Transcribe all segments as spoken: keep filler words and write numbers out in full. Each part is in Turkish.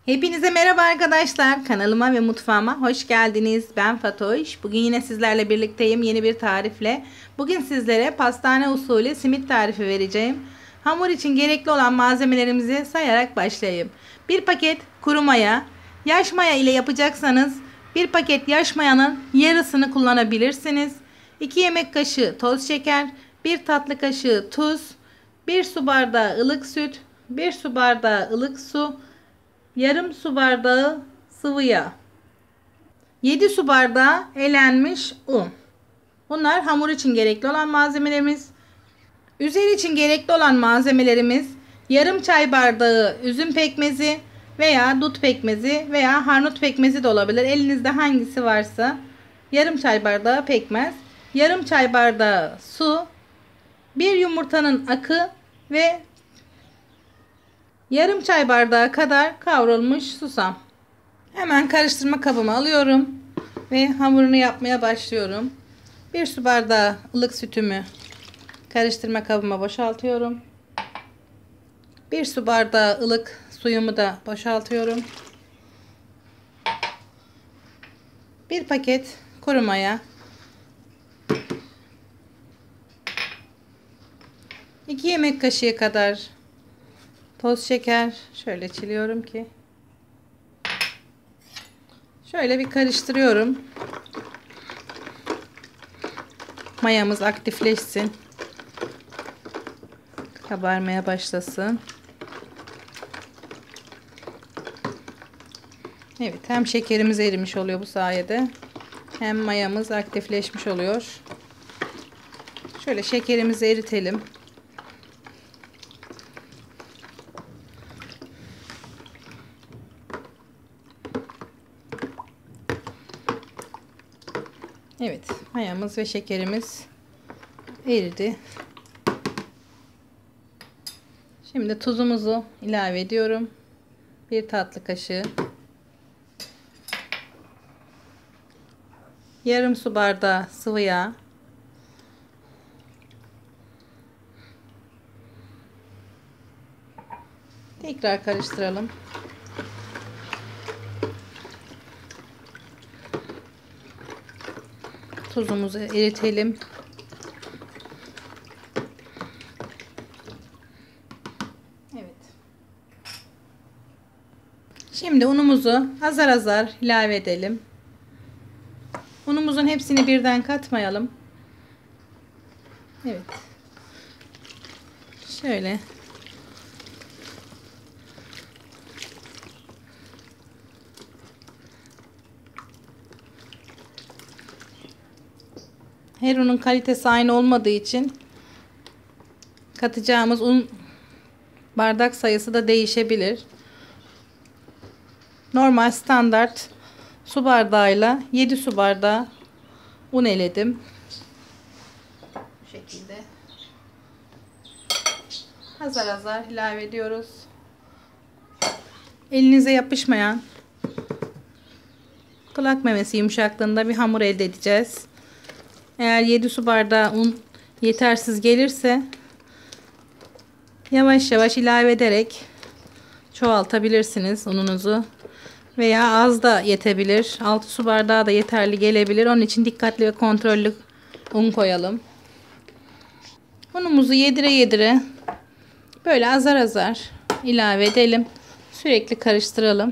Hepinize merhaba arkadaşlar. Kanalıma ve mutfağıma hoş geldiniz. Ben Fatoş. Bugün yine sizlerle birlikteyim yeni bir tarifle. Bugün sizlere pastane usulü simit tarifi vereceğim. Hamur için gerekli olan malzemelerimizi sayarak başlayayım. Bir paket kuru maya. Yaş maya ile yapacaksanız bir paket yaş mayanın yarısını kullanabilirsiniz. iki yemek kaşığı toz şeker, bir tatlı kaşığı tuz, bir su bardağı ılık süt, bir su bardağı ılık su, yarım su bardağı sıvı yağ, yedi su bardağı elenmiş un. Bunlar hamur için gerekli olan malzemelerimiz. Üzeri için gerekli olan malzemelerimiz yarım çay bardağı üzüm pekmezi veya dut pekmezi veya harnut pekmezi de olabilir. Elinizde hangisi varsa yarım çay bardağı pekmez, yarım çay bardağı su, bir yumurtanın akı ve yarım çay bardağı kadar kavrulmuş susam. Hemen karıştırma kabıma alıyorum ve hamurunu yapmaya başlıyorum. Bir su bardağı ılık sütümü karıştırma kabıma boşaltıyorum. Bir su bardağı ılık suyumu da boşaltıyorum. Bir paket kuru maya, iki yemek kaşığı kadar toz şeker, şöyle çiliyorum ki şöyle bir karıştırıyorum. Mayamız aktifleşsin. Kabarmaya başlasın. Evet, hem şekerimiz erimiş oluyor bu sayede, hem mayamız aktifleşmiş oluyor. Şöyle şekerimizi eritelim. Evet, mayamız ve şekerimiz eridi. Şimdi tuzumuzu ilave ediyorum. Bir tatlı kaşığı. Yarım su bardağı sıvı yağ. Tekrar karıştıralım. Tuzumuzu eritelim. Evet. Şimdi unumuzu azar azar ilave edelim. Unumuzun hepsini birden katmayalım. Evet. Şöyle. Her unun kalitesi aynı olmadığı için katacağımız un bardak sayısı da değişebilir. Normal standart su bardağıyla yedi su bardağı un eledim. Bu şekilde azar azar ilave ediyoruz. Elinize yapışmayan kulak memesi yumuşaklığında bir hamur elde edeceğiz. Eğer yedi su bardağı un yetersiz gelirse yavaş yavaş ilave ederek çoğaltabilirsiniz ununuzu. Veya az da yetebilir. altı su bardağı da yeterli gelebilir. Onun için dikkatli ve kontrollü un koyalım. Unumuzu yedire yedire böyle azar azar ilave edelim. Sürekli karıştıralım.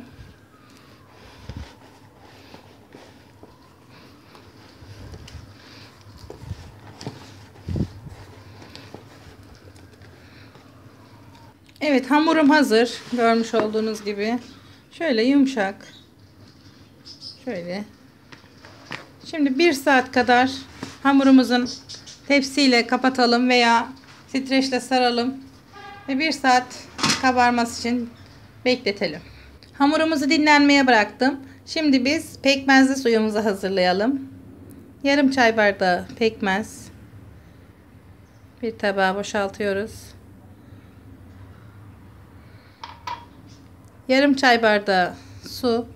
Evet, hamurum hazır. Görmüş olduğunuz gibi. Şöyle yumuşak. Şöyle. Şimdi bir saat kadar hamurumuzun tepsiyle kapatalım veya streçle saralım. Ve bir saat kabarması için bekletelim. Hamurumuzu dinlenmeye bıraktım. Şimdi biz pekmezli suyumuzu hazırlayalım. Yarım çay bardağı pekmez. Bir tabağa boşaltıyoruz. Yarım çay bardağı su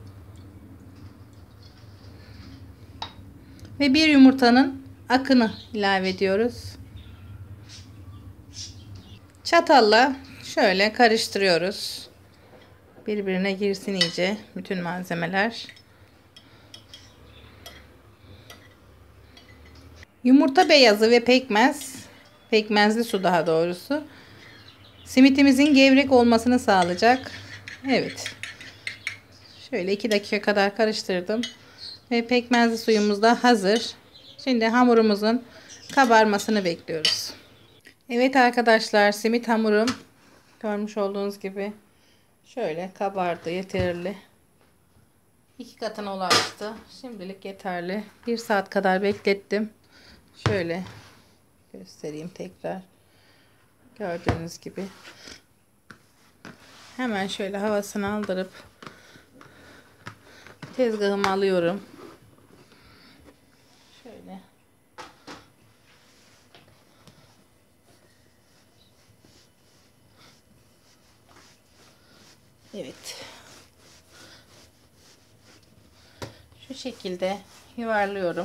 ve bir yumurtanın akını ilave ediyoruz. Çatalla şöyle karıştırıyoruz. Birbirine girsin iyice bütün malzemeler. Yumurta beyazı ve pekmez, pekmezli su daha doğrusu, simitimizin gevrek olmasını sağlayacak. Evet. Şöyle iki dakika kadar karıştırdım. Ve pekmezli suyumuz da hazır. Şimdi hamurumuzun kabarmasını bekliyoruz. Evet arkadaşlar, simit hamurum görmüş olduğunuz gibi şöyle kabardı, yeterli. İki katına ulaştı. Şimdilik yeterli. Bir saat kadar beklettim. Şöyle göstereyim tekrar. Gördüğünüz gibi. Hemen şöyle havasını aldırıp tezgahıma alıyorum. Şöyle. Evet. Şu şekilde yuvarlıyorum.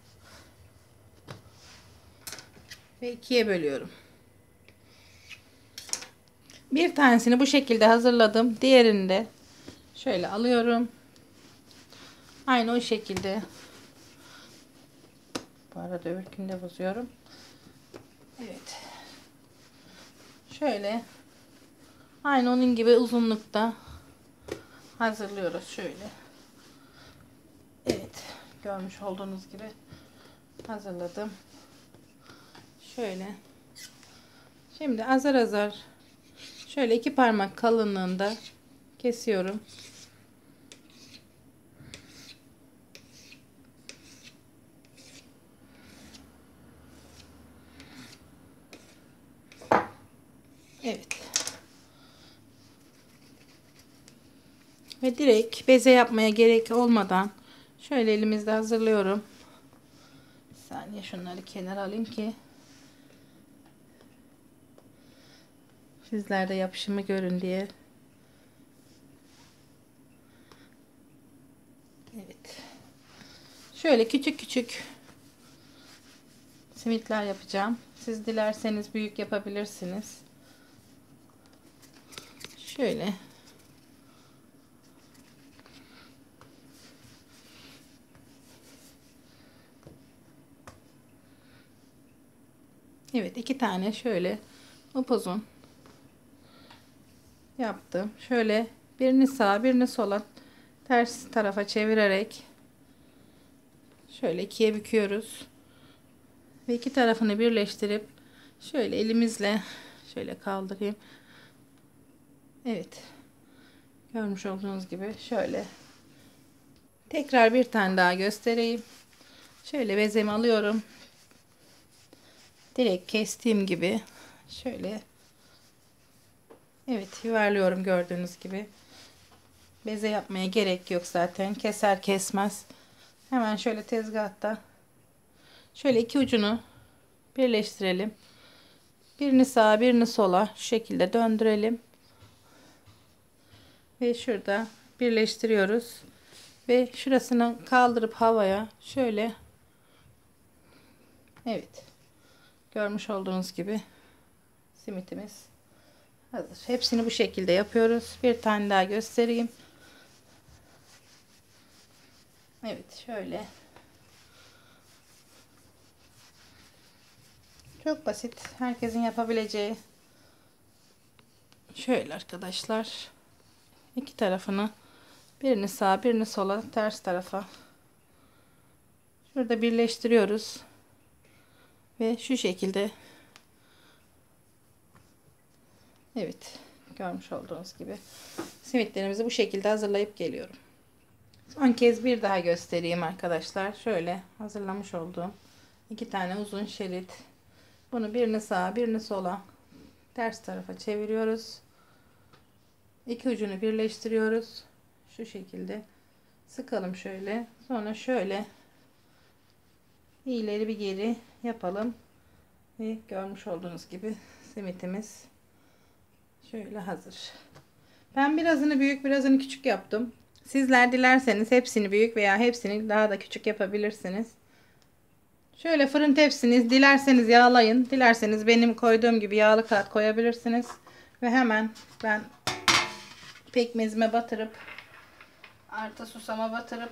Ve ikiye bölüyorum. Bir tanesini bu şekilde hazırladım. Diğerini de şöyle alıyorum. Aynı o şekilde. Bu arada öbürkünü de bozuyorum. Evet. Şöyle. Aynı onun gibi uzunlukta hazırlıyoruz. Şöyle. Evet. Görmüş olduğunuz gibi hazırladım. Şöyle. Şimdi azar azar şöyle iki parmak kalınlığında kesiyorum. Evet. Ve direkt beze yapmaya gerek olmadan şöyle elimizde hazırlıyorum. Bir saniye şunları kenara alayım ki sizler de yapışımı görün diye. Evet. Şöyle küçük küçük simitler yapacağım. Siz dilerseniz büyük yapabilirsiniz. Şöyle. Evet, iki tane şöyle upuzun yaptım. Şöyle birini sağa birini sola ters tarafa çevirerek şöyle ikiye büküyoruz. Ve iki tarafını birleştirip şöyle elimizle şöyle kaldırayım. Evet. Görmüş olduğunuz gibi şöyle. Tekrar bir tane daha göstereyim. Şöyle bezemi alıyorum. Direkt kestiğim gibi şöyle. Evet, yuvarlıyorum gördüğünüz gibi. Beze yapmaya gerek yok zaten. Keser kesmez. Hemen şöyle tezgahta şöyle iki ucunu birleştirelim. Birini sağa birini sola şu şekilde döndürelim. Ve şurada birleştiriyoruz. Ve şurasını kaldırıp havaya şöyle. Evet. Görmüş olduğunuz gibi simitimiz hazır. Hepsini bu şekilde yapıyoruz. Bir tane daha göstereyim. Evet, şöyle. Çok basit. Herkesin yapabileceği. Şöyle arkadaşlar. İki tarafını birini sağa birini sola ters tarafa şurada birleştiriyoruz. Ve şu şekilde. Evet. Görmüş olduğunuz gibi simitlerimizi bu şekilde hazırlayıp geliyorum. Son kez bir daha göstereyim arkadaşlar. Şöyle hazırlamış olduğum iki tane uzun şerit. Bunu birini sağa birini sola ters tarafa çeviriyoruz. İki ucunu birleştiriyoruz. Şu şekilde sıkalım şöyle. Sonra şöyle ileri bir geri yapalım. Ve görmüş olduğunuz gibi simitimiz şöyle hazır. Ben birazını büyük birazını küçük yaptım. Sizler dilerseniz hepsini büyük veya hepsini daha da küçük yapabilirsiniz. Şöyle fırın tepsiniz dilerseniz yağlayın. Dilerseniz benim koyduğum gibi yağlı kağıt koyabilirsiniz. Ve hemen ben pekmezime batırıp artı susama batırıp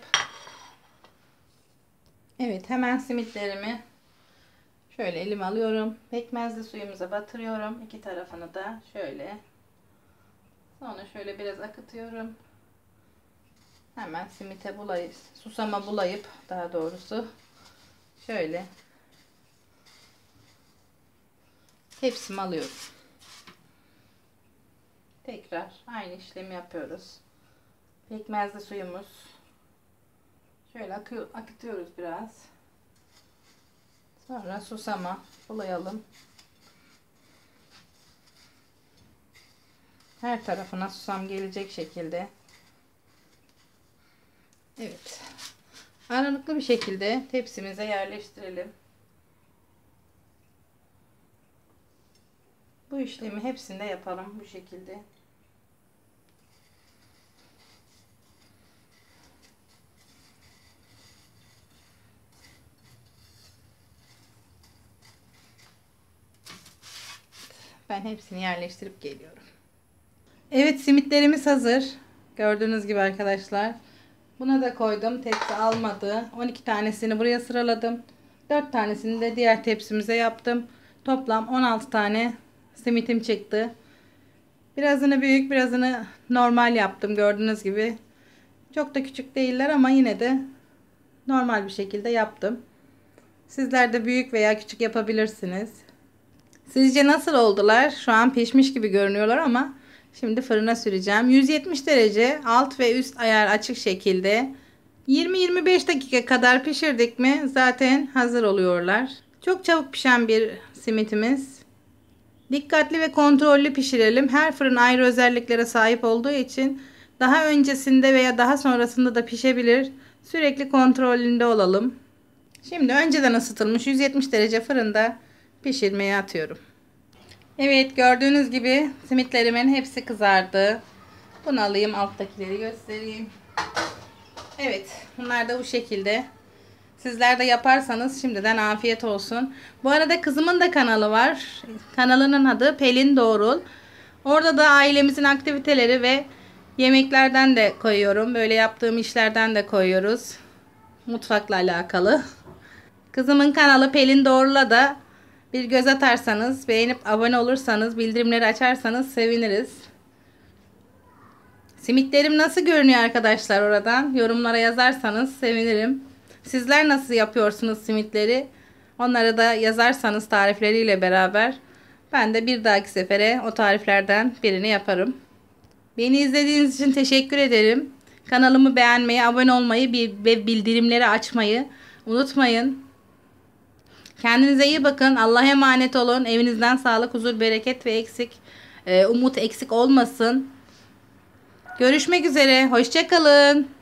evet, hemen simitlerimi şöyle elime alıyorum. Pekmezli suyumuza batırıyorum. İki tarafını da şöyle. Sonra şöyle biraz akıtıyorum. Hemen simite bulayıp, susama bulayıp daha doğrusu şöyle tepsime alıyorum. Tekrar aynı işlemi yapıyoruz. Pekmezli suyumuz. Şöyle akı, akıtıyoruz biraz. Sonra susama bulayalım. Her tarafına susam gelecek şekilde. Evet. Aralıklı bir şekilde tepsimize yerleştirelim. Bu işlemi hepsinde yapalım bu şekilde. Ben hepsini yerleştirip geliyorum. Evet, simitlerimiz hazır. Gördüğünüz gibi arkadaşlar. Buna da koydum. Tepsi almadı. on iki tanesini buraya sıraladım. dört tanesini de diğer tepsimize yaptım. Toplam on altı tane simitim çıktı. Birazını büyük, birazını normal yaptım. Gördüğünüz gibi. Çok da küçük değiller ama yine de normal bir şekilde yaptım. Sizler de büyük veya küçük yapabilirsiniz. Sizce nasıl oldular? Şu an pişmiş gibi görünüyorlar ama şimdi fırına süreceğim. yüz yetmiş derece alt ve üst ayar açık şekilde yirmi yirmi beş dakika kadar pişirdik mi zaten hazır oluyorlar. Çok çabuk pişen bir simitimiz. Dikkatli ve kontrollü pişirelim. Her fırın ayrı özelliklere sahip olduğu için daha öncesinde veya daha sonrasında da pişebilir. Sürekli kontrolünde olalım. Şimdi önceden ısıtılmış yüz yetmiş derece fırında pişirmeye atıyorum. Evet, gördüğünüz gibi simitlerimin hepsi kızardı. Bunu alayım, alttakileri göstereyim. Evet, bunlar da bu şekilde. Sizler de yaparsanız şimdiden afiyet olsun. Bu arada kızımın da kanalı var. Kanalının adı Pelin Doğrul. Orada da ailemizin aktiviteleri ve yemeklerden de koyuyorum. Böyle yaptığım işlerden de koyuyoruz. Mutfakla alakalı. Kızımın kanalı Pelin Doğrul'a da bir göz atarsanız, beğenip abone olursanız, bildirimleri açarsanız seviniriz. Simitlerim nasıl görünüyor arkadaşlar oradan? Yorumlara yazarsanız sevinirim. Sizler nasıl yapıyorsunuz simitleri? Onları da yazarsanız tarifleriyle beraber ben de bir dahaki sefere o tariflerden birini yaparım. Beni izlediğiniz için teşekkür ederim. Kanalımı beğenmeyi, abone olmayı ve bildirimleri açmayı unutmayın. Kendinize iyi bakın. Allah'a emanet olun. Evinizden sağlık, huzur, bereket ve eksik, umut eksik olmasın. Görüşmek üzere. Hoşça kalın.